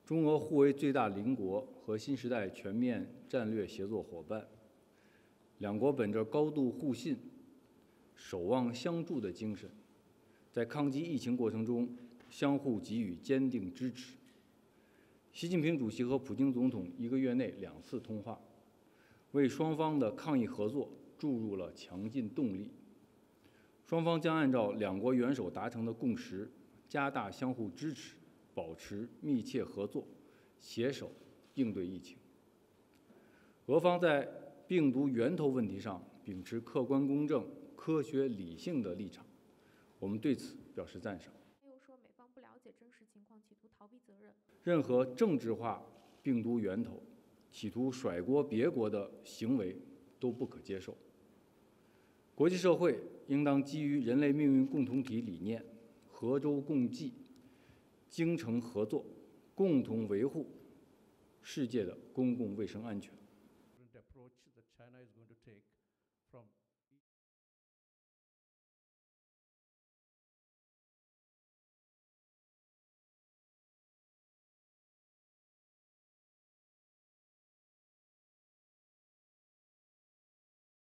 中俄互为最大邻国和新时代全面战略协作伙伴，两国本着高度互信、守望相助的精神，在抗击疫情过程中相互给予坚定支持。习近平主席和普京总统1个月内2次通话，为双方的抗疫合作注入了强劲动力。双方将按照两国元首达成的共识，加大相互支持，保持密切合作，携手应对疫情。俄方在病毒源头问题上秉持客观公正、科学理性的立场，我们对此表示赞赏。 他又说，美方不了解真实情况，企图逃避责任。 任何政治化病毒源头、企图甩锅别国的行为都不可接受。国际社会应当基于人类命运共同体理念，合舟共济、精诚合作，共同维护世界的公共卫生安全。 approach that China is going to take from